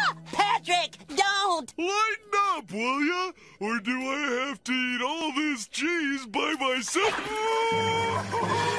Patrick, don't! Lighten up, will ya? Or do I have to eat all this cheese by myself?